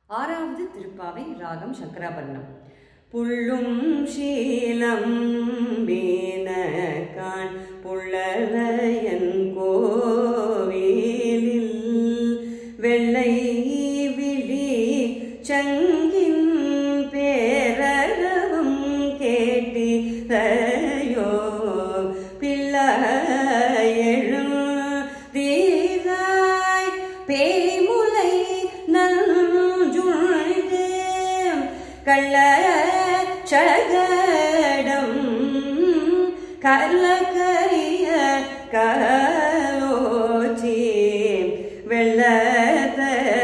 ஆறாவது திருப்பாவை ராகம் சங்கராபரணம். புள்ளும் சீலம் வீணகான் புள்ளரையன் கோவிலில் வெள்ளை விழி சங்கின் பேரரவம் கேட்டிரையோ பிள்ளையெழும் தீராய் பேய்முலை நஞ்சுழ்ந்து கள்ள சகடம் கலக்கரிய கலோச்சி வெள்ளத்தை